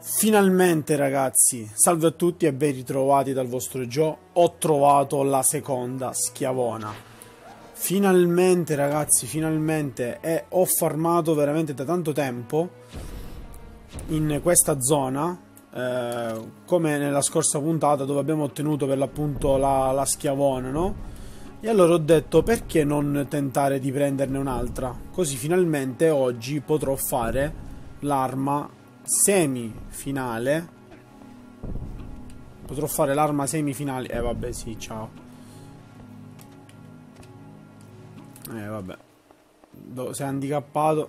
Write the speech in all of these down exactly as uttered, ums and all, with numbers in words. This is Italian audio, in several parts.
Finalmente ragazzi, salve a tutti e ben ritrovati dal vostro Joe. Ho trovato la seconda schiavona. Finalmente ragazzi, finalmente. E ho farmato veramente da tanto tempo in questa zona, eh, come nella scorsa puntata dove abbiamo ottenuto per l'appunto la, la schiavona, no? E allora ho detto, perché non tentare di prenderne un'altra? Così finalmente oggi potrò fare l'arma semifinale. Potrò fare l'arma semifinale. Eh vabbè, sì, ciao. Eh vabbè, Do sei handicappato.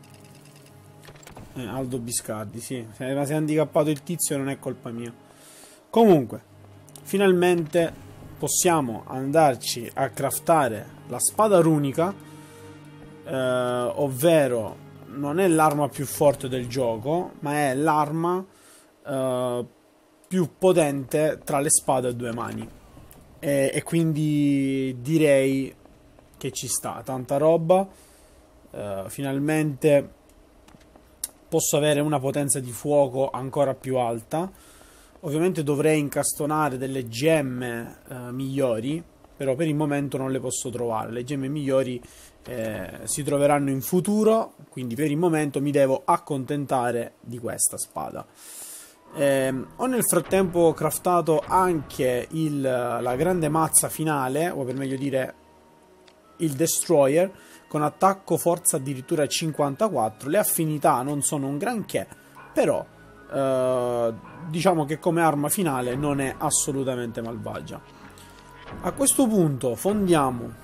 eh, Aldo Biscardi, sì. Se, ma se è handicappato il tizio non è colpa mia. Comunque, finalmente possiamo andarci a craftare la spada runica, eh, ovvero non è l'arma più forte del gioco, ma è l'arma uh, più potente tra le spade a due mani. E, e quindi direi che ci sta, tanta roba. Uh, finalmente posso avere una potenza di fuoco ancora più alta. Ovviamente dovrei incastonare delle gemme uh, migliori, però per il momento non le posso trovare. Le gemme migliori eh, si troveranno in futuro, quindi per il momento mi devo accontentare di questa spada. Eh, ho nel frattempo craftato anche il, la grande mazza finale, o per meglio dire il Destroyer, con attacco forza addirittura cinquantaquattro. Le affinità non sono un granché, però eh, diciamo che come arma finale non è assolutamente malvagia. A questo punto fondiamo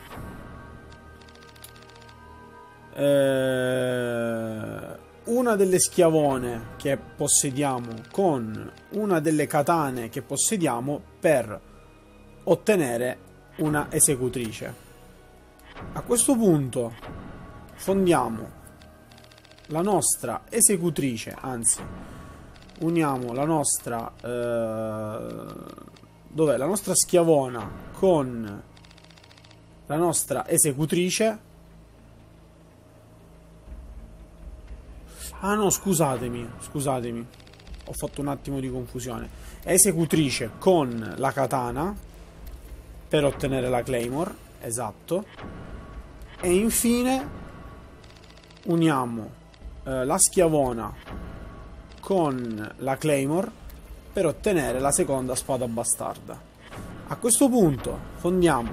eh, una delle schiavone che possediamo con una delle katane che possediamo per ottenere una esecutrice. A questo punto fondiamo la nostra esecutrice, anzi uniamo la nostra eh, dov'è la nostra schiavona con la nostra esecutrice. Ah no, scusatemi, scusatemi, ho fatto un attimo di confusione. Esecutrice con la katana per ottenere la claymore, esatto. E infine uniamo eh, la schiavona con la claymore per ottenere la seconda spada bastarda. A questo punto fondiamo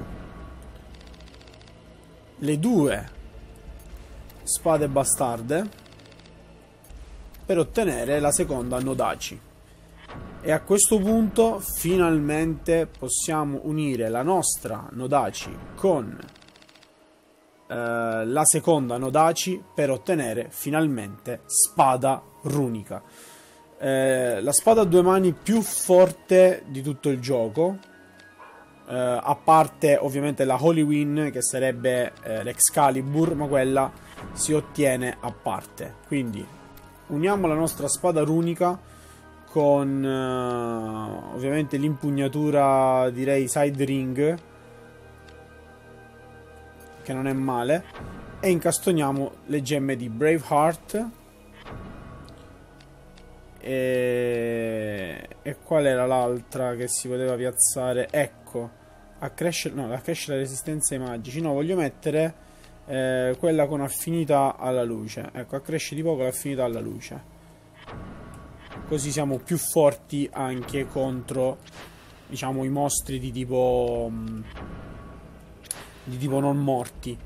le due spade bastarde per ottenere la seconda Nodachi. E a questo punto finalmente possiamo unire la nostra Nodachi con eh, la seconda Nodachi per ottenere finalmente spada runica. Eh, la spada a due mani più forte di tutto il gioco, eh, a parte ovviamente la Holy Win, che sarebbe eh, l'Excalibur, ma quella si ottiene a parte. Quindi uniamo la nostra spada runica con uh, ovviamente l'impugnatura, direi side ring, che non è male, e incastoniamo le gemme di Braveheart. E, e qual era l'altra che si poteva piazzare? Ecco, accresce, no, accresce la resistenza ai magici. No, voglio mettere Eh, quella con affinità alla luce. Ecco, accresce di poco l'affinità alla luce, così siamo più forti anche contro, diciamo, i mostri di tipo mh, di tipo non morti.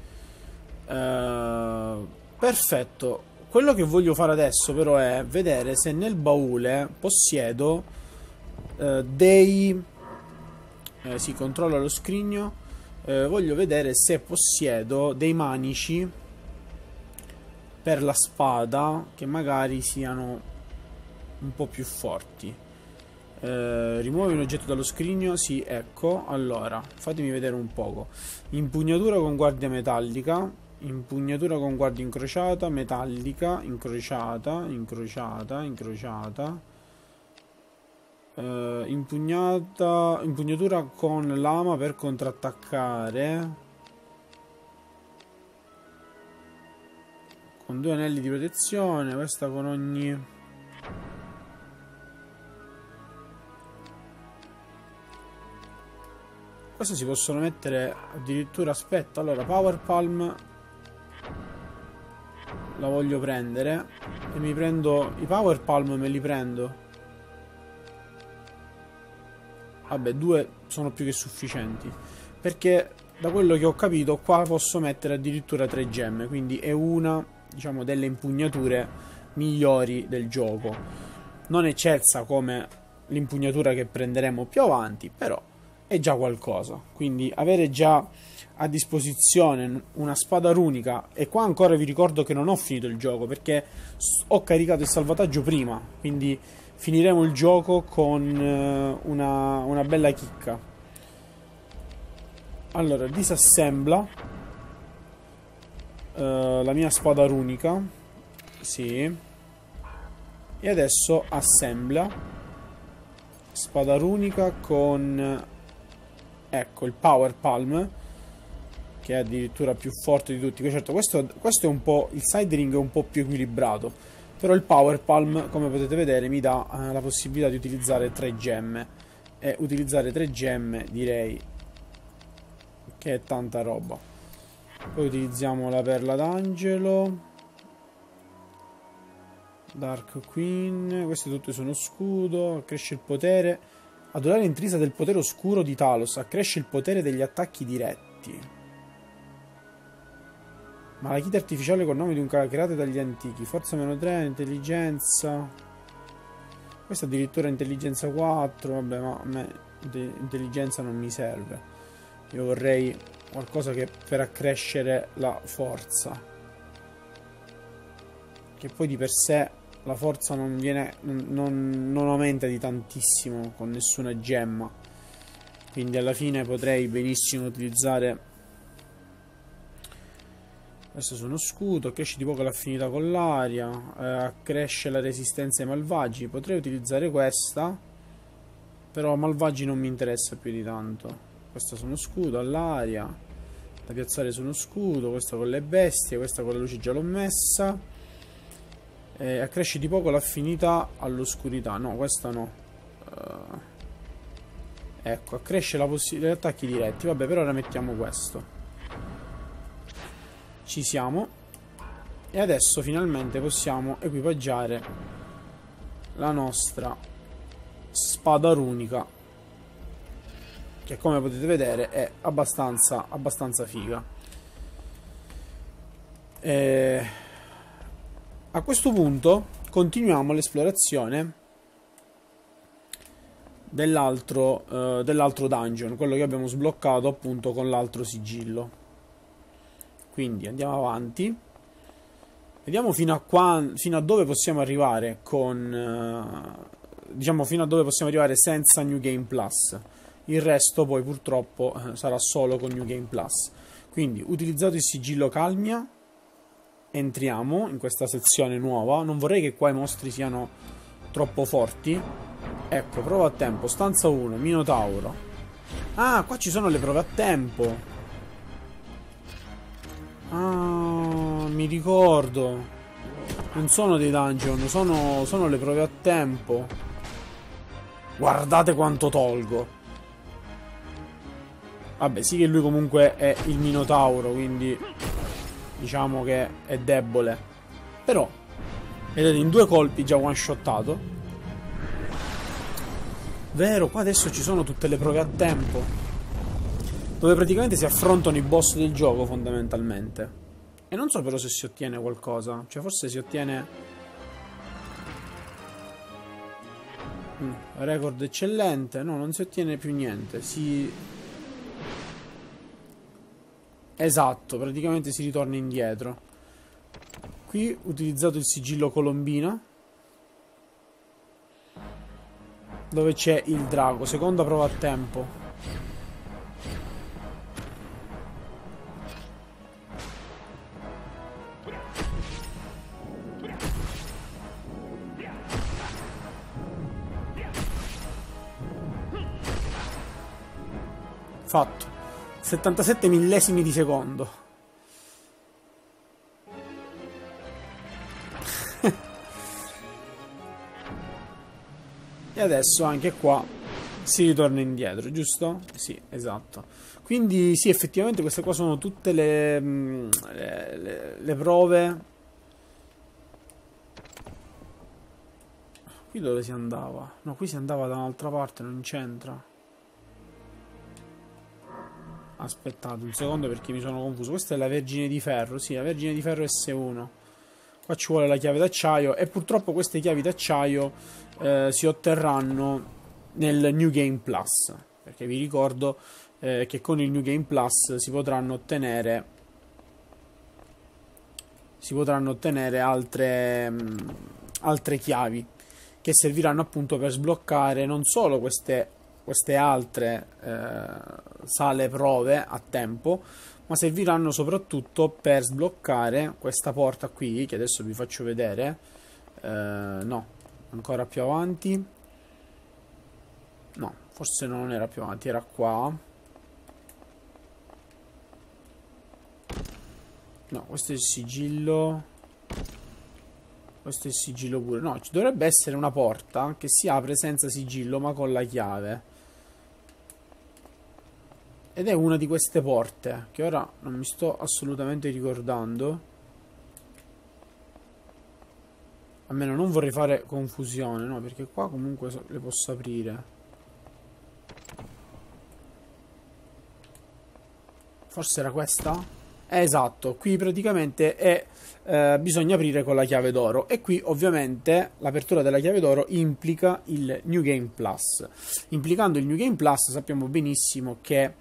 eh, Perfetto. Quello che voglio fare adesso però è vedere se nel baule possiedo eh, dei eh, si controlla lo scrigno. Eh, voglio vedere se possiedo dei manici per la spada che magari siano un po' più forti. Eh, rimuovi un oggetto dallo scrigno. Sì, ecco. Allora, fatemi vedere un poco. Impugnatura con guardia metallica, impugnatura con guardia incrociata, metallica, incrociata, incrociata, incrociata. Uh, impugnata, impugnatura con lama per contrattaccare, con due anelli di protezione, questa con ogni Questo si possono mettere addirittura, aspetta, allora Power Palm la voglio prendere e mi prendo i Power Palm, me li prendo. Vabbè, due sono più che sufficienti, perché da quello che ho capito qua posso mettere addirittura tre gemme, quindi è una, diciamo, delle impugnature migliori del gioco. Non è eccelsa come l'impugnatura che prenderemo più avanti, però è già qualcosa. Quindi avere già a disposizione una spada runica, e qua ancora vi ricordo che non ho finito il gioco perché ho caricato il salvataggio prima, quindi finiremo il gioco con una, una bella chicca. Allora, disassembla uh, la mia spada runica, sì, e adesso assembla spada runica con, ecco, il Power Palm, che è addirittura più forte di tutti. Certo, questo, questo è un po', il side ring è un po' più equilibrato, però il Power Palm, come potete vedere, mi dà uh, la possibilità di utilizzare tre gemme, e utilizzare tre gemme direi che è tanta roba. Poi utilizziamo la perla d'angelo, Dark Queen, queste tutte sono scudo, accresce il potere, adorare intrisa del potere oscuro di Talos, accresce il potere degli attacchi diretti. Malachite artificiale con nome di un creato dagli antichi, forza meno tre, intelligenza, questa addirittura intelligenza quattro, vabbè, ma a me intelligenza non mi serve. Io vorrei qualcosa che per accrescere la forza, che poi di per sé la forza non viene, non, non aumenta di tantissimo con nessuna gemma, quindi alla fine potrei benissimo utilizzare questo. Sono scudo, accresce di poco l'affinità con l'aria, eh, accresce la resistenza ai malvagi. Potrei utilizzare questa, però malvagi non mi interessa più di tanto. Questo sono scudo all'aria da piazzare su uno scudo, questo con le bestie, questa con la luce già l'ho messa. Eh, accresce di poco l'affinità all'oscurità, no, questa no. Uh, ecco, accresce la possibilità di attacchi diretti. Vabbè, per ora mettiamo questo. Ci siamo. E adesso finalmente possiamo equipaggiare la nostra spada runica, che come potete vedere è abbastanza, abbastanza figa. E a questo punto continuiamo l'esplorazione dell'altro uh, dell'altro dungeon, quello che abbiamo sbloccato appunto con l'altro sigillo. Quindi andiamo avanti, vediamo fino a, qua, fino a dove possiamo arrivare con uh, diciamo fino a dove possiamo arrivare senza New Game Plus. Il resto poi purtroppo uh, sarà solo con New Game Plus. Quindi, utilizzato il sigillo Calmia, entriamo in questa sezione nuova. Non vorrei che qua i mostri siano troppo forti. Ecco, prova a tempo, stanza uno, Minotauro. Ah, qua ci sono le prove a tempo. Ah, mi ricordo. Non sono dei dungeon, sono, sono le prove a tempo. Guardate quanto tolgo. Vabbè, sì che lui comunque è il Minotauro, quindi diciamo che è debole. Però, vedete, in due colpi già one shottato. Vero, qua adesso ci sono tutte le prove a tempo, dove praticamente si affrontano i boss del gioco fondamentalmente. E non so però se si ottiene qualcosa. Cioè forse si ottiene mm, record eccellente. No, non si ottiene più niente. Si Esatto, praticamente si ritorna indietro. Qui utilizzato il sigillo Colombina, dove c'è il drago. Seconda prova a tempo. Fatto. settantasette millesimi di secondo. E adesso anche qua si ritorna indietro, giusto? Sì, esatto. Quindi sì, effettivamente queste qua sono tutte le, mh, le, le, le prove. Qui dove si andava? No, qui si andava da un'altra parte, non c'entra. Aspettate un secondo perché mi sono confuso. Questa è la Vergine di Ferro, sì, la Vergine di Ferro S uno. Qua ci vuole la chiave d'acciaio e purtroppo queste chiavi d'acciaio eh, si otterranno nel New Game Plus, perché vi ricordo eh, che con il New Game Plus si potranno ottenere si potranno ottenere altre, mh, altre chiavi che serviranno appunto per sbloccare non solo queste, queste altre eh, sale prove a tempo, ma serviranno soprattutto per sbloccare questa porta qui che adesso vi faccio vedere. Eh, no, ancora più avanti. No, forse non era più avanti, era qua. No, questo è il sigillo. Questo è il sigillo pure. No, ci dovrebbe essere una porta che si apre senza sigillo ma con la chiave. Ed è una di queste porte che ora non mi sto assolutamente ricordando. Almeno non vorrei fare confusione, no? Perché qua comunque le posso aprire. Forse era questa? Eh, esatto, qui praticamente è, eh, bisogna aprire con la chiave d'oro. E qui ovviamente l'apertura della chiave d'oro implica il New Game Plus. Implicando il New Game Plus sappiamo benissimo che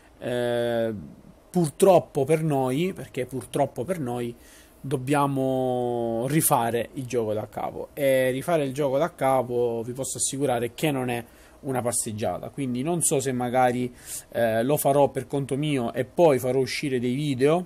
eh, purtroppo per noi, perché purtroppo per noi dobbiamo rifare il gioco da capo. E rifare il gioco da capo vi posso assicurare che non è una passeggiata, quindi non so se magari eh, lo farò per conto mio e poi farò uscire dei video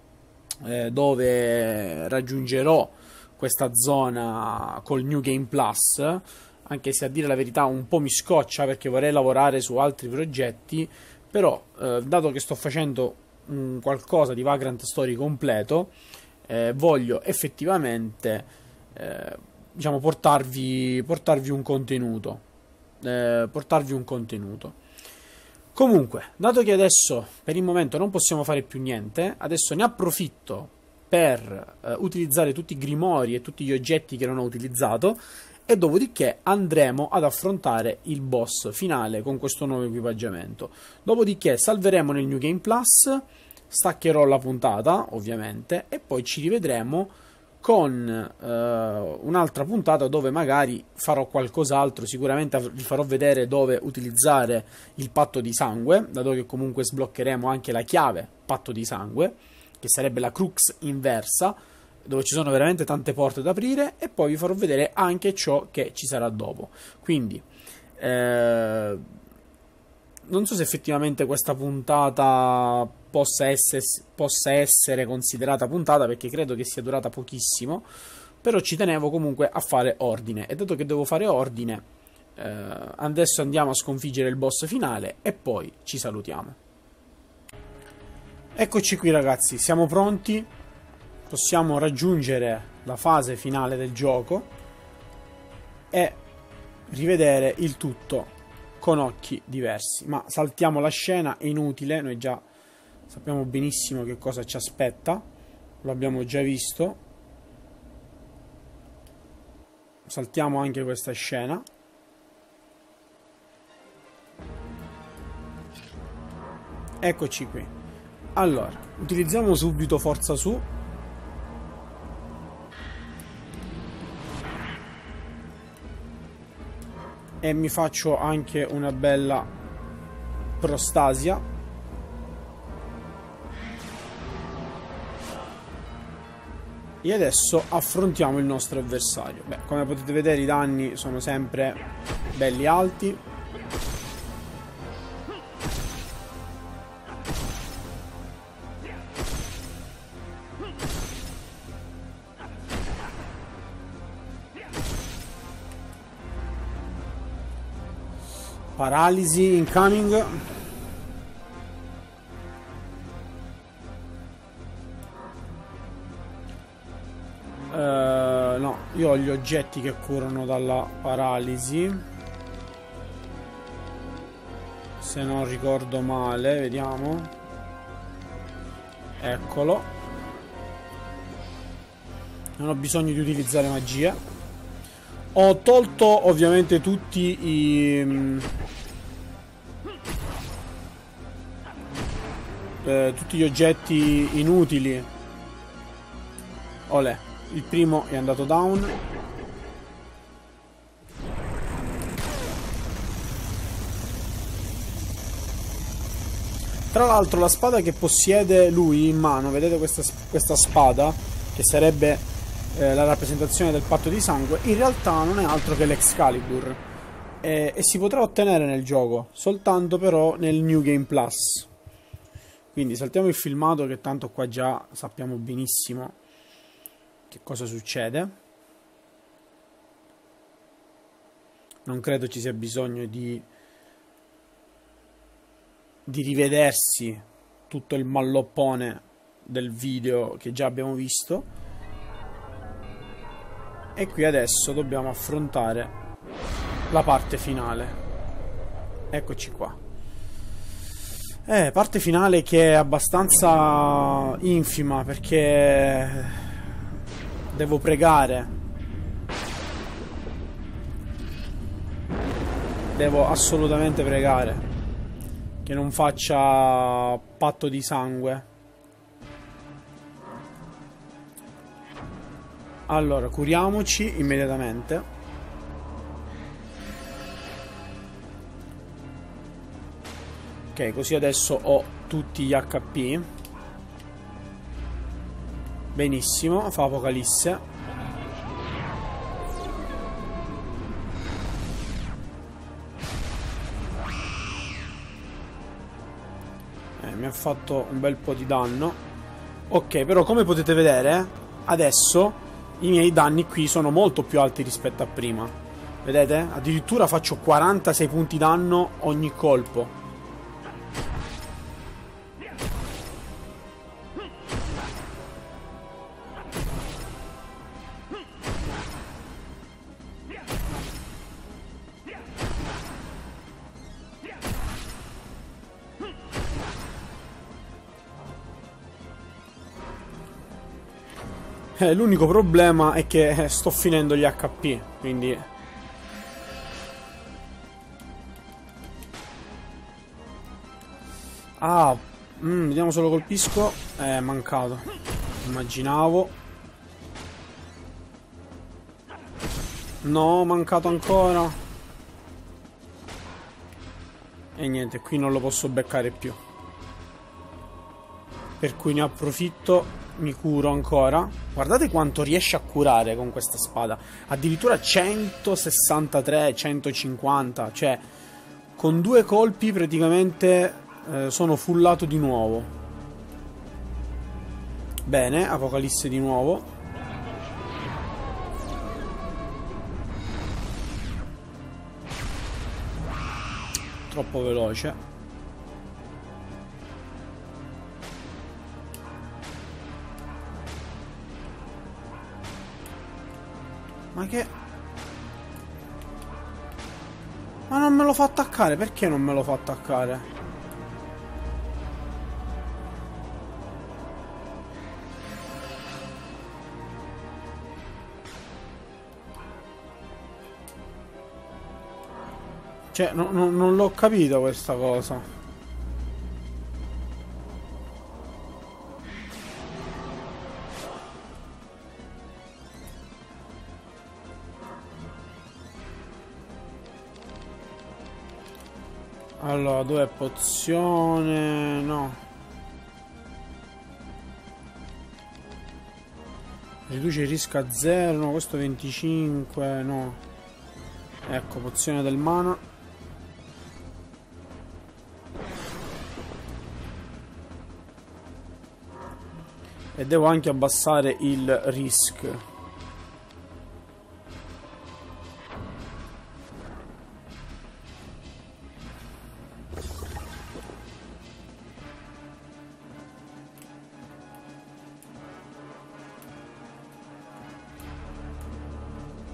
eh, dove raggiungerò questa zona col New Game Plus, anche se a dire la verità un po' mi scoccia perché vorrei lavorare su altri progetti, però eh, dato che sto facendo un qualcosa di Vagrant Story completo, eh, voglio effettivamente eh, diciamo portarvi, portarvi un contenuto. Eh, portarvi un contenuto. Comunque, dato che adesso per il momento non possiamo fare più niente, adesso ne approfitto per eh, utilizzare tutti i grimori e tutti gli oggetti che non ho utilizzato e dopodiché andremo ad affrontare il boss finale con questo nuovo equipaggiamento. Dopodiché salveremo nel New Game Plus, staccherò la puntata ovviamente e poi ci rivedremo con uh, un'altra puntata dove magari farò qualcos'altro. Sicuramente vi farò vedere dove utilizzare il patto di sangue, dato che comunque sbloccheremo anche la chiave patto di sangue, che sarebbe la crux inversa, dove ci sono veramente tante porte da aprire, e poi vi farò vedere anche ciò che ci sarà dopo. Quindi eh, non so se effettivamente questa puntata possa essere, possa essere considerata puntata, perché credo che sia durata pochissimo, però ci tenevo comunque a fare ordine, e dato che devo fare ordine eh, adesso andiamo a sconfiggere il boss finale e poi ci salutiamo. Eccoci qui ragazzi, siamo pronti, possiamo raggiungere la fase finale del gioco e rivedere il tutto con occhi diversi. Ma saltiamo la scena, è inutile, noi già sappiamo benissimo che cosa ci aspetta, lo abbiamo già visto. Saltiamo anche questa scena. Eccoci qui. Allora, utilizziamo subito forza su. E mi faccio anche una bella prostasia. E adesso affrontiamo il nostro avversario. Beh, come potete vedere i danni sono sempre belli alti. Paralisi incoming. Uh, no, io ho gli oggetti che curano dalla paralisi. se non ricordo male, vediamo. Eccolo. Non ho bisogno di utilizzare magia. Ho tolto ovviamente tutti i eh, tutti gli oggetti inutili. Olè, il primo è andato down. Tra l'altro la spada che possiede lui in mano, vedete questa, questa spada, che sarebbe eh, la rappresentazione del patto di sangue, in realtà non è altro che l'Excalibur. E, e si potrà ottenere nel gioco, soltanto però nel New Game Plus. Quindi saltiamo il filmato, che tanto qua già sappiamo benissimo che cosa succede. Non credo ci sia bisogno di di rivedersi tutto il malloppone del video che già abbiamo visto. E qui adesso dobbiamo affrontare la parte finale. Eccoci qua. Eh, parte finale che è abbastanza infima, perché devo pregare. Devo assolutamente pregare che non faccia patto di sangue. Allora, curiamoci immediatamente. Ok, così adesso ho tutti gli H P. Benissimo, fa Apocalisse. Mi ha fatto un bel po' di danno. Ok, però come potete vedere adesso i miei danni qui sono molto più alti rispetto a prima. Vedete? Addirittura faccio quarantasei punti danno ogni colpo. Eh, l'unico problema è che sto finendo gli H P, quindi... Ah, mm, vediamo se lo colpisco. Eh, è mancato. Immaginavo. No, mancato ancora. E niente, qui non lo posso beccare più. Per cui ne approfitto. Mi curo ancora. Guardate quanto riesce a curare con questa spada. Addirittura centosessantatré, centocinquanta. Cioè, con due colpi praticamente eh, sono fullato di nuovo. Bene, Apocalisse di nuovo. Troppo veloce. Ma che... Ma non me lo fa attaccare? Perché non me lo fa attaccare? Cioè, no, no, non l'ho capito questa cosa. Allora, dov'è pozione? No. Riduce il rischio a zero. No, questo venticinque. No. Ecco, pozione del mana. E devo anche abbassare il risk.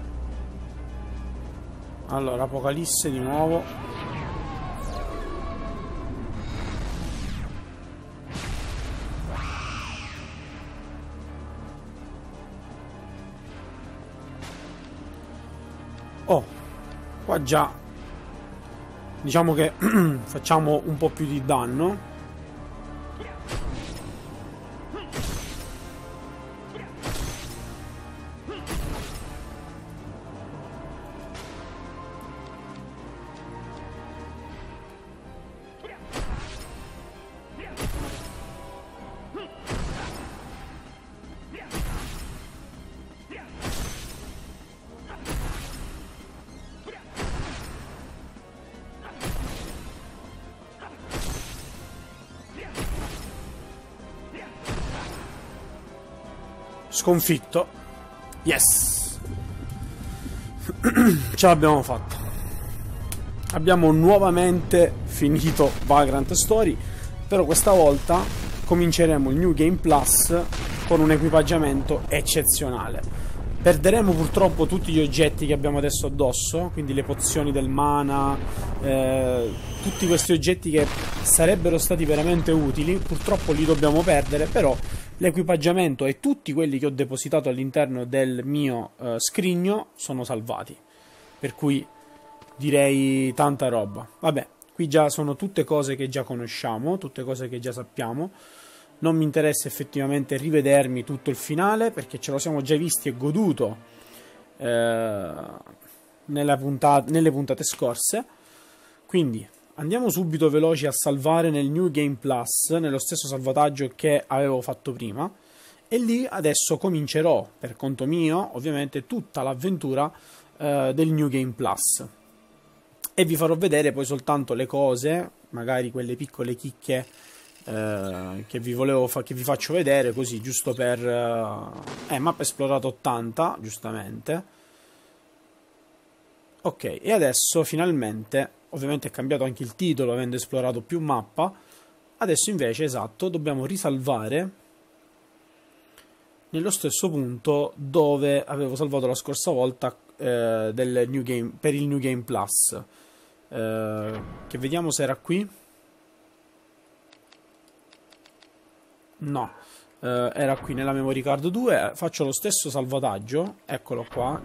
Allora, Apocalisse di nuovo. Oh, qua già diciamo che facciamo un po' più di danno. Sconfitto. Yes. Ce l'abbiamo fatta. Abbiamo nuovamente finito Vagrant Story, però questa volta cominceremo il New Game Plus con un equipaggiamento eccezionale. Perderemo purtroppo tutti gli oggetti che abbiamo adesso addosso, quindi le pozioni del mana, eh, tutti questi oggetti che sarebbero stati veramente utili, purtroppo li dobbiamo perdere, però l'equipaggiamento e tutti quelli che ho depositato all'interno del mio eh, scrigno sono salvati, per cui direi tanta roba. Vabbè, qui già sono tutte cose che già conosciamo, tutte cose che già sappiamo. Non mi interessa effettivamente rivedermi tutto il finale, perché ce lo siamo già visti e goduto eh, nella puntata, nelle puntate scorse. Quindi andiamo subito veloci a salvare nel New Game Plus, nello stesso salvataggio che avevo fatto prima, e lì adesso comincerò per conto mio ovviamente tutta l'avventura eh, del New Game Plus, e vi farò vedere poi soltanto le cose, magari quelle piccole chicche eh, che vi volevo fa che vi faccio vedere, così giusto per eh, eh, mappa esplorata ottanta, giustamente. Ok, e adesso finalmente, ovviamente è cambiato anche il titolo avendo esplorato più mappa. Adesso invece, esatto, dobbiamo risalvare nello stesso punto dove avevo salvato la scorsa volta eh, del New Game, per il New Game Plus, eh, che vediamo se era qui. No, eh, era qui nella memory card due. Faccio lo stesso salvataggio, eccolo qua.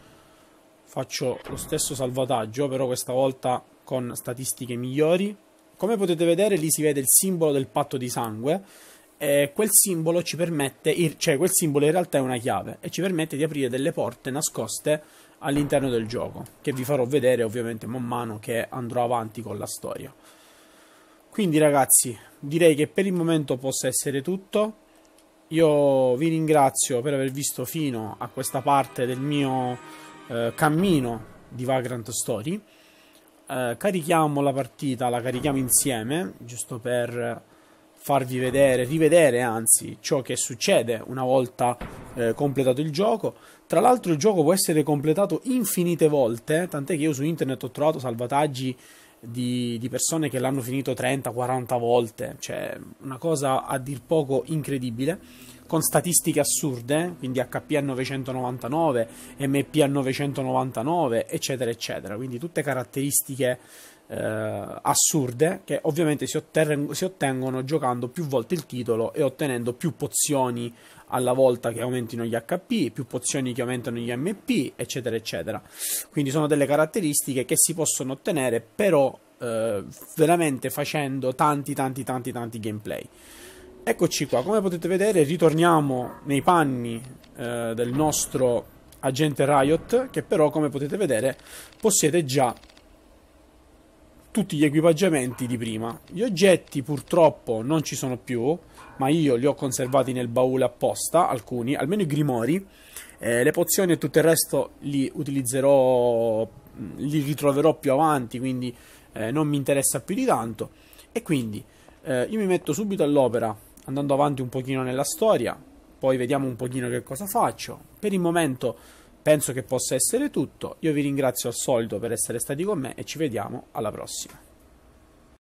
Faccio lo stesso salvataggio, però questa volta con statistiche migliori. Come potete vedere, lì si vede il simbolo del patto di sangue, e quel simbolo ci permette, cioè quel simbolo in realtà è una chiave e ci permette di aprire delle porte nascoste all'interno del gioco, che vi farò vedere ovviamente man mano che andrò avanti con la storia. Quindi ragazzi, direi che per il momento possa essere tutto. Io vi ringrazio per aver visto fino a questa parte del mio eh, cammino di Vagrant Story. Eh, carichiamo la partita, la carichiamo insieme, giusto per farvi vedere, rivedere anzi, ciò che succede una volta eh, completato il gioco. Tra l'altro il gioco può essere completato infinite volte, tant'è che io su internet ho trovato salvataggi di, di persone che l'hanno finito trenta quaranta volte, cioè una cosa a dir poco incredibile, con statistiche assurde, quindi H P a novecentonovantanove, M P a novecentonovantanove, eccetera eccetera, quindi tutte caratteristiche eh, assurde che ovviamente si, si ottengono giocando più volte il titolo e ottenendo più pozioni alla volta che aumentino gli H P, più pozioni che aumentano gli M P, eccetera eccetera. Quindi sono delle caratteristiche che si possono ottenere però eh, veramente facendo tanti tanti tanti tanti gameplay. Eccoci qua, come potete vedere ritorniamo nei panni eh, del nostro agente Riot, che però come potete vedere possiede già tutti gli equipaggiamenti di prima. Gli oggetti purtroppo non ci sono più, ma io li ho conservati nel baule apposta, alcuni, almeno i grimori. Eh, le pozioni e tutto il resto li utilizzerò, li ritroverò più avanti, quindi eh, non mi interessa più di tanto. E quindi eh, io mi metto subito all'opera andando avanti un pochino nella storia, poi vediamo un pochino che cosa faccio. Per il momento penso che possa essere tutto. Io vi ringrazio al solito per essere stati con me e ci vediamo alla prossima.